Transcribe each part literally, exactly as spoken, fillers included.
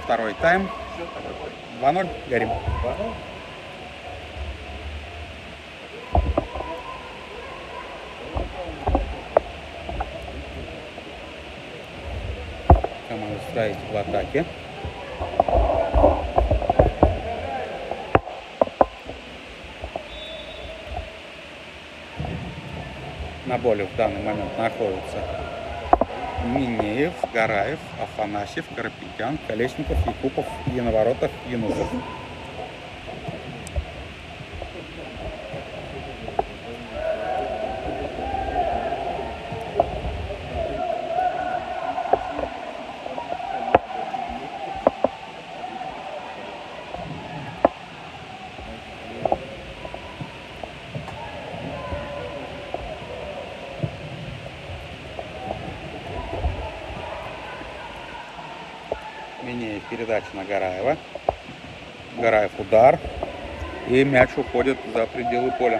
второй тайм. два ноль. Горим. Команда строит в атаке. На поле в данный момент находятся Минеев, Гараев, Афанасьев, Карапетян, Колесников, Якупов, Янаворотов, Юнусов. Минеев, передача на Гараева. Гараев удар. И мяч уходит за пределы поля.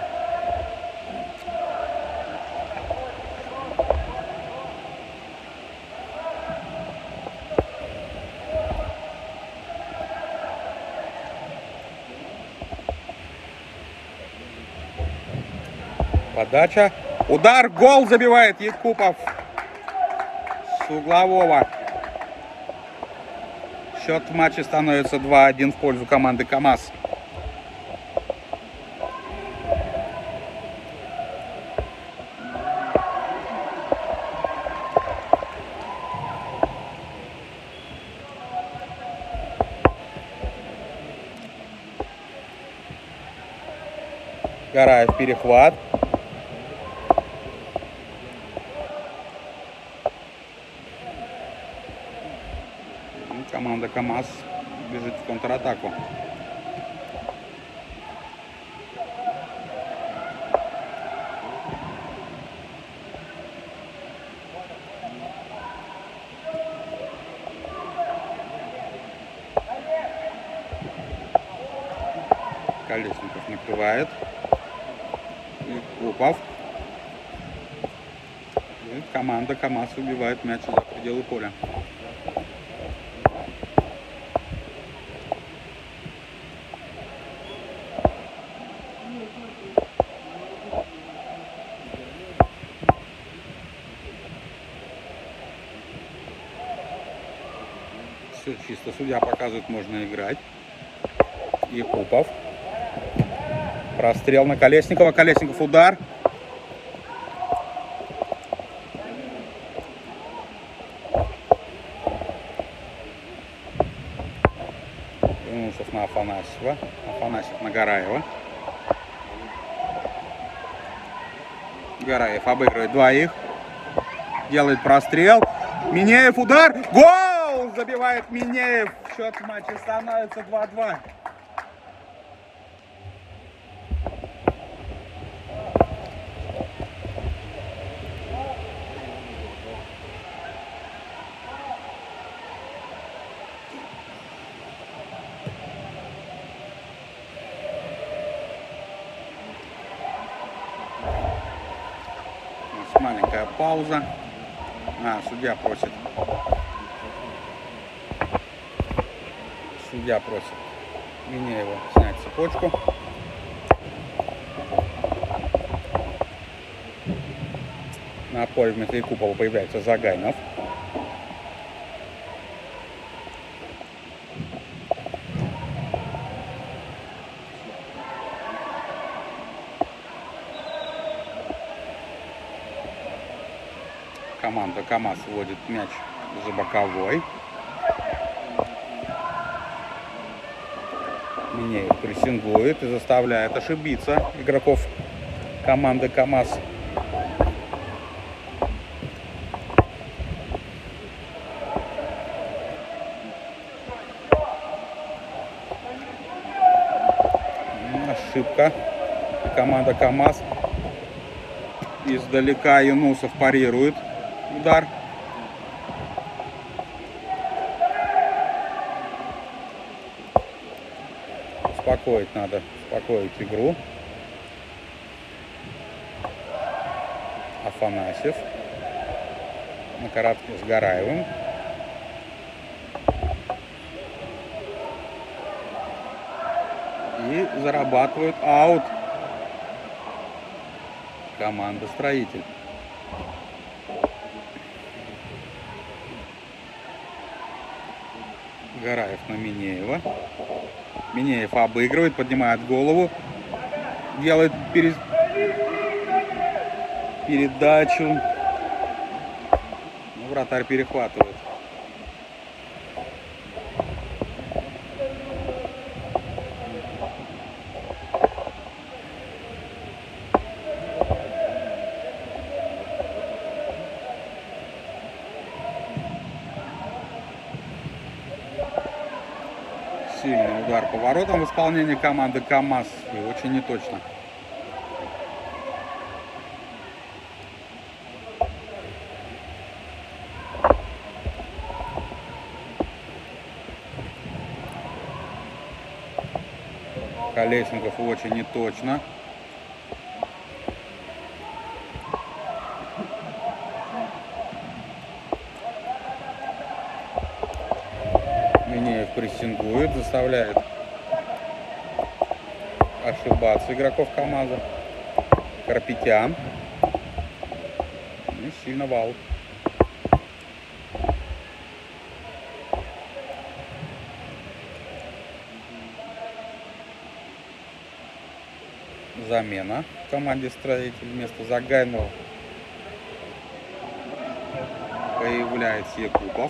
Подача. Удар. Гол забивает Якупов с углового. Счет в матче становится два один в пользу команды КамАЗ. Гараев, перехват. Команда КамАЗ бежит в контратаку. Колесников накрывает. Якупов. И команда КамАЗ выбивает мяч за пределы поля. Все чисто. Судья показывает, можно играть. Якупов. Прострел на Колесникова. Колесников удар. Юнусов на Афанасьева. Афанасьев на Гараева. Гараев обыгрывает двоих. Делает прострел. Минеев удар. Гол! Забивает Минеев. Счет в матче становится два-два. Маленькая пауза. А, судья просит. Судья просит Минеева снять цепочку. На поле вместо Якупова появляется Загайнов. Команда КамАЗ вводит мяч за боковой. Минеев прессингует и заставляет ошибиться игроков команды КамАЗ. Ошибка. Команда КамАЗ. Издалека Юнусов парирует удар. Успокоить надо, успокоить игру. Афанасьев на коротке с Гараевым. И зарабатывают аут команда «Строитель». Гараев на Минеева. Минеев обыгрывает, поднимает голову. Делает пере... передачу. Ну, вратарь перехватывает. Сильный удар по воротам в исполнении команды КамАЗ. И очень неточно. Колесников очень неточно. Минеев прессингует, заставляет ошибаться игроков КамАЗа. Карапетян. И сильно вал. Замена в команде «Строитель». Вместо Загайного появляется Якупов.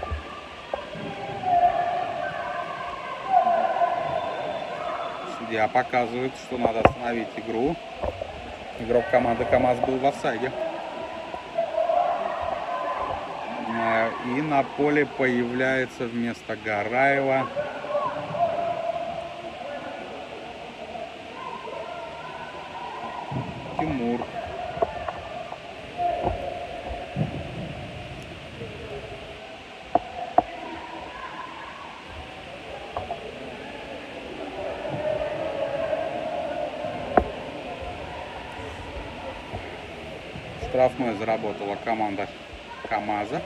Судья показывает, что надо остановить игру. Игрок команды КамАЗ был в офсайде. И на поле появляется вместо Гараева Тимур. Штрафной заработала команда КамАЗа.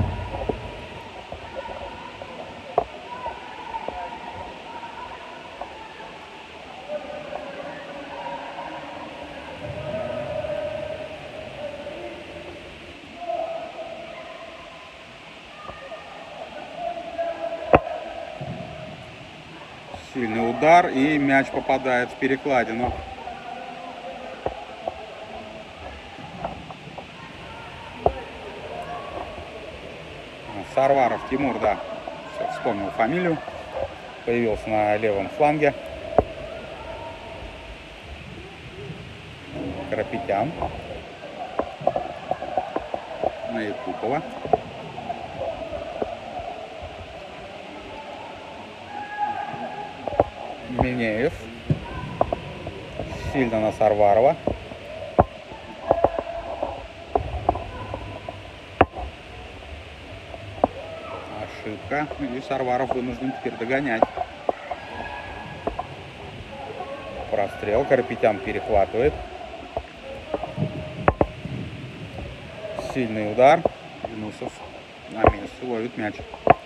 Сильный удар, и мяч попадает в перекладину. Сарваров Тимур, да, все, вспомнил фамилию. Появился на левом фланге. Карапетян. На Якупова. Минеев. Сильно на Сарварова. Ошибка. И Сарваров вынужден теперь догонять. Прострел. Карапетян перехватывает. Сильный удар. Юнусов на месте ловит мяч.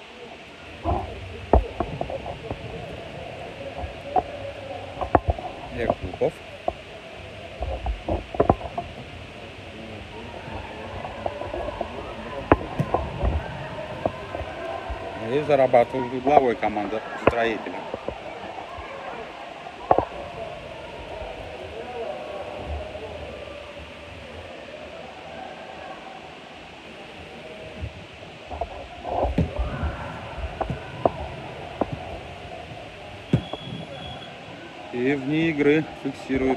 Якупов. И зарабатывает угловой команда «Строителя». И вне игры фиксирует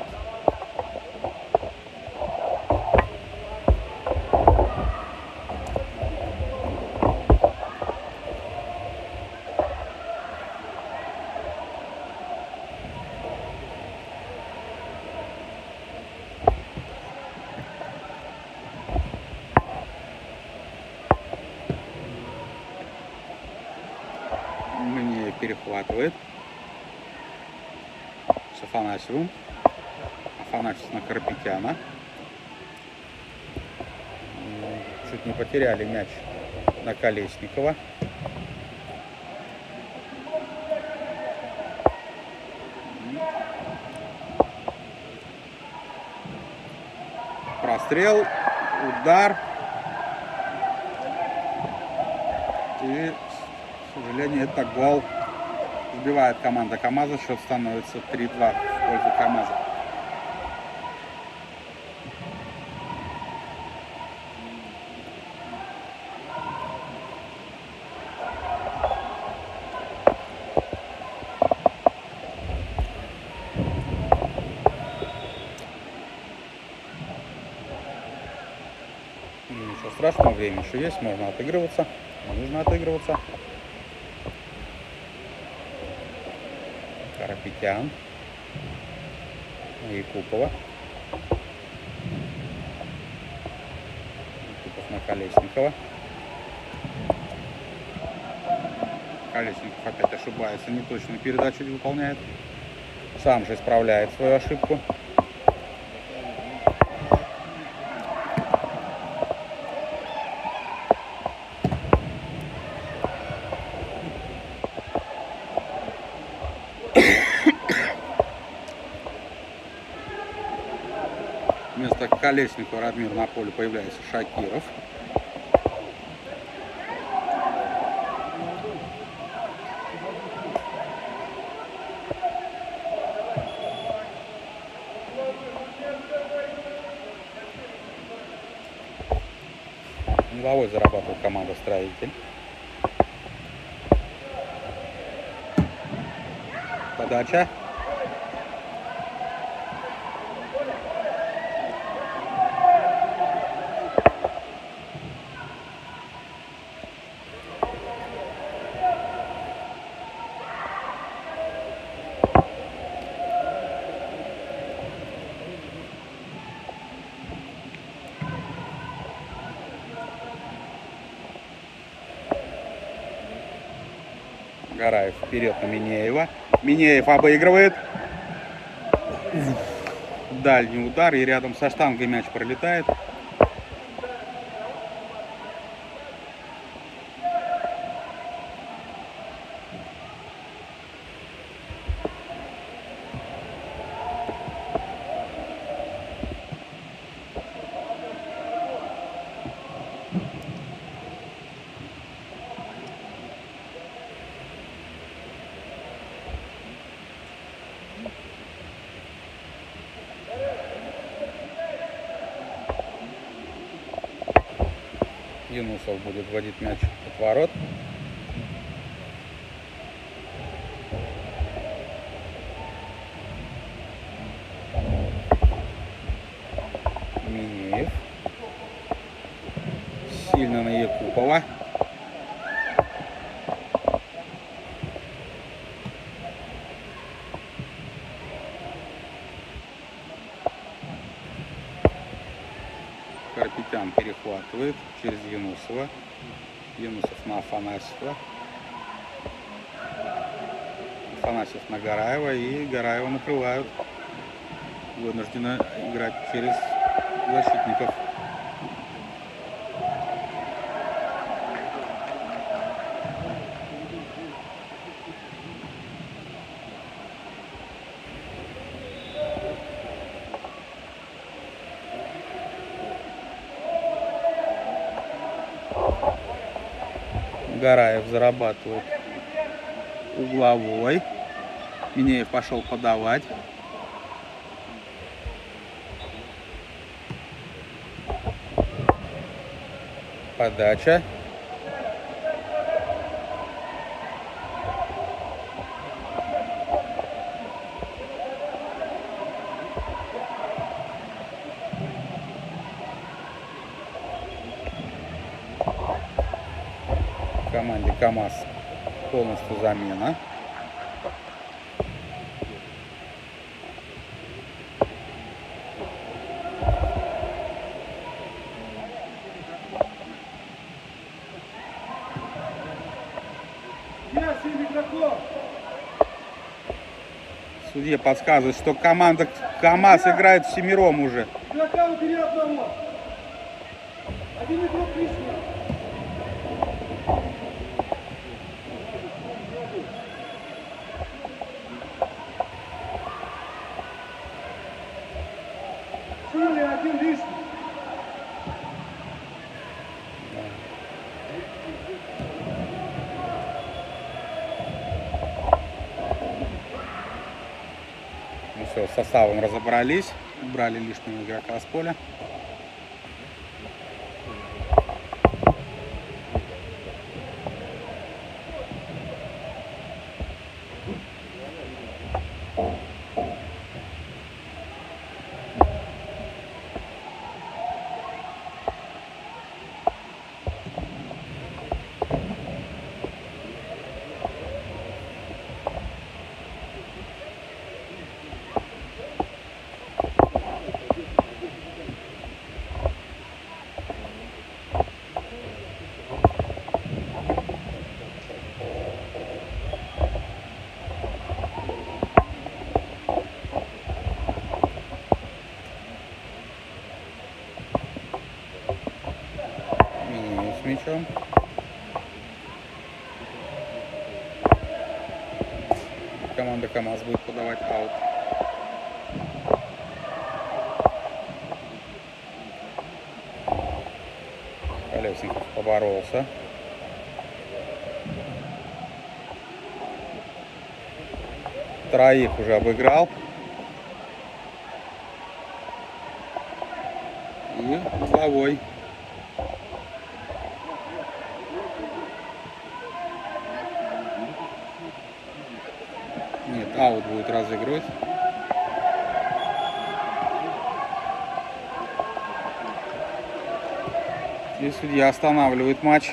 мне перехватывает с Афанасьевым. Афанасьев на Карапетяна. Чуть не потеряли мяч на Колесникова. прострел, удар. И, к сожалению, это гол. Сбивает команда КамАЗа. Счет становится три-два в пользу КамАЗа. Ничего страшного, время еще есть, можно отыгрываться, нужно отыгрываться. Карапетян, Якупова, Якупов на Колесникова. Колесников опять ошибается, неточную передачу выполняет. Сам же исправляет свою ошибку. Вместо Колесникова Радмир на поле появляется Шакиров. Головой зарабатывает команда «Строитель». Подача. Гараев вперед на Минеева. Минеев обыгрывает. Дальний удар, и рядом со штангой мяч пролетает. Юнусов будет вводить мяч от ворот. Минеев. Сильно на Якупова. Карапетян перехватывает через Юнусова. Юнусов на Афанасьева. Афанасьев на Гараева. И Гараева накрывают. Вынуждена играть через защитников. Гараев зарабатывает угловой. Минеев пошел подавать. Подача. В команде КамАЗ полностью замена. Судья подсказывает, что команда КамАЗ играет всемиром уже. Один игрок лишний. Один лишний. составом разобрались, убрали лишнего игрока с поля. С мячом. Команда КамАЗ будет подавать аут. Колесников поборолся. Троих уже обыграл. И угловой. Нет, аут будет разыгрывать. И судья останавливает матч.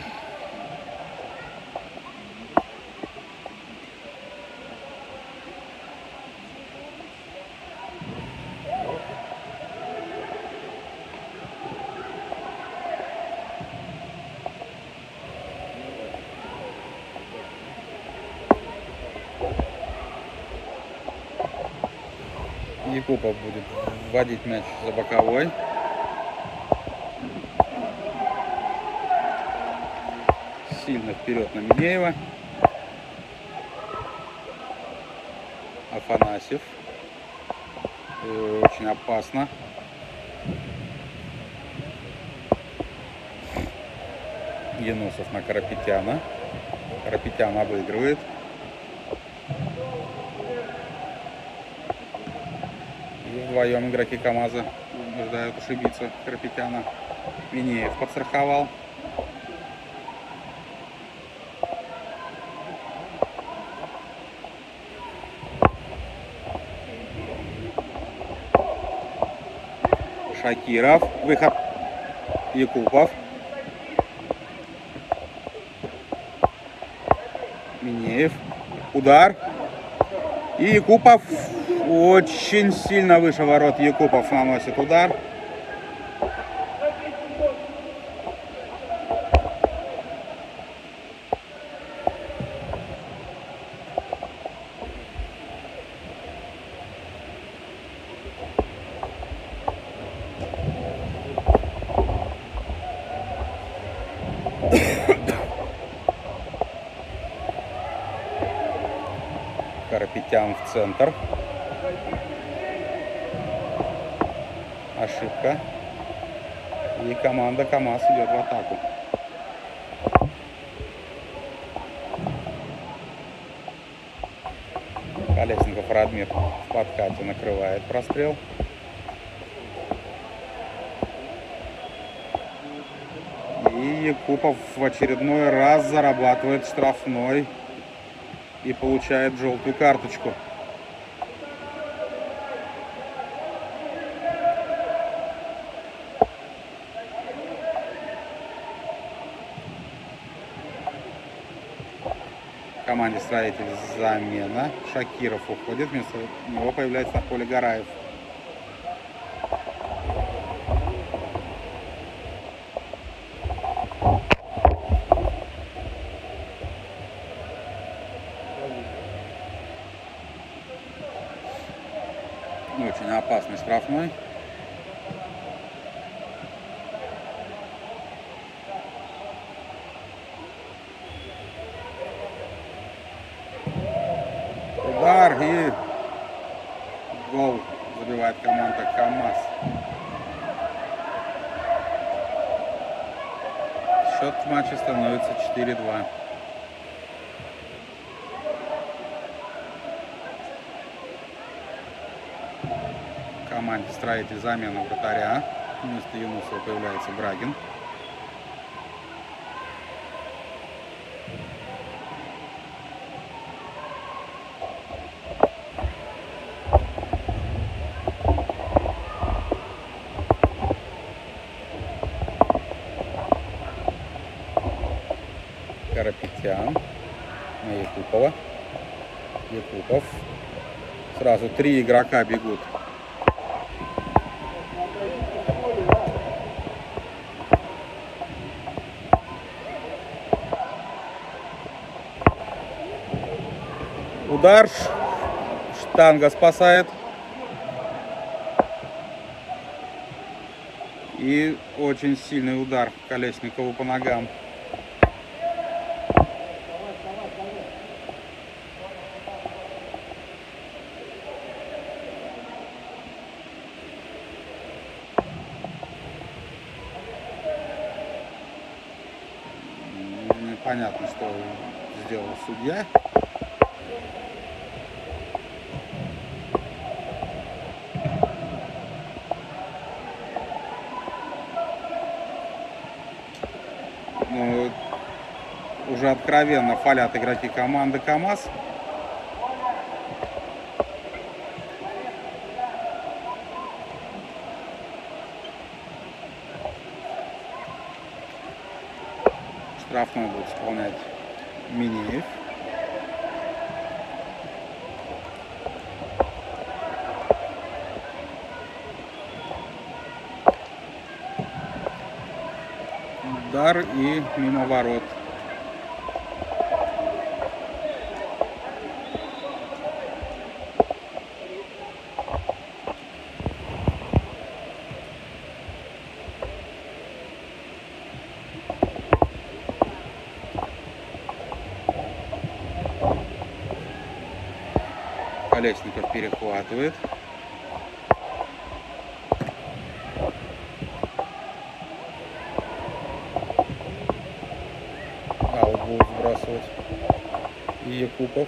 Якупов будет вводить мяч за боковой. Сильно вперед на Минеева. Афанасьев. Очень опасно. Янусов на Карапетяна. Карапетян обыгрывает. Вдвоем игроки КамАЗа ждают ошибиться Карапетяна. Минеев подстраховал. Шакиров. Выход. Якупов. Минеев. Удар. И Якупов очень сильно выше ворот. Якупов наносит удар. Карапетян в центр. Ошибка. И команда КамАЗ идет в атаку. Колесников Радмир в подкате накрывает прострел. И Якупов в очередной раз зарабатывает штрафной и получает желтую карточку. В команде «Строитель» замена. Шакиров уходит, вместо него появляется на поле Гараев. Очень опасный штрафной. Удар и гол забивает команда КамАЗ. Счет матча становится четыре-два. команде «Строитель» замена вратаря. Вместо Юнусова появляется Брагин. Карапетян на Якупова. Якупов. Сразу три игрока бегут. Удар. Штанга спасает. И очень сильный удар Колесникову по ногам. Непонятно, что сделал судья. Ну, уже откровенно фалят игроки команды КамАЗ. Штрафной будет исполнять Минеев. Удар и мимо ворот. Колесников перехватывает. Аут будет сбрасывать и Якупов.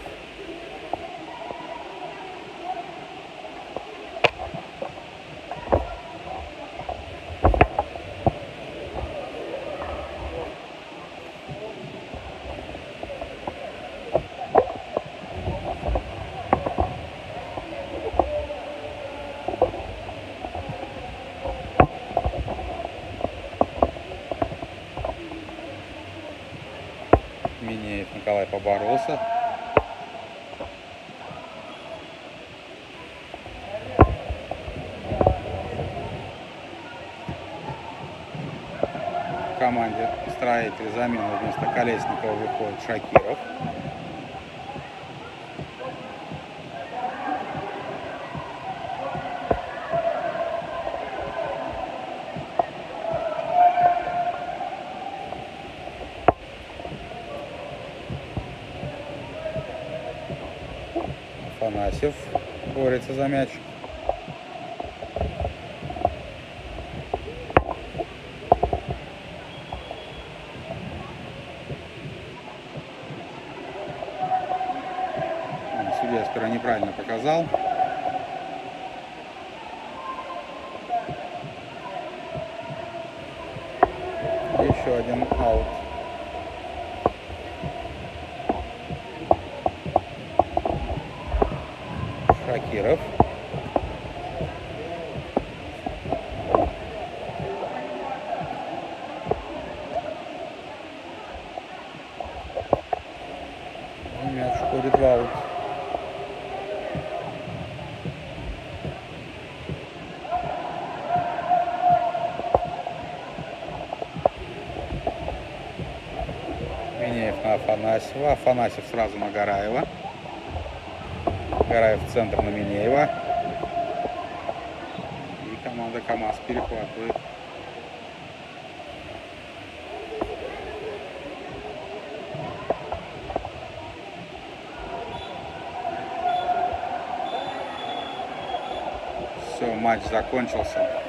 Минеев Николай поборолся. В команде «Строитель» замену вместо Колесникова выходит Шакиров. Афанасьев борется за мяч. Судья сперва неправильно показал. Еще один аут. Шакиров. И мяч входит в аут. Минеев на Афанасьева. Афанасьев сразу на Гараева. Гараев в центр на Минеева. И команда КамАЗ перехватывает. Все, матч закончился.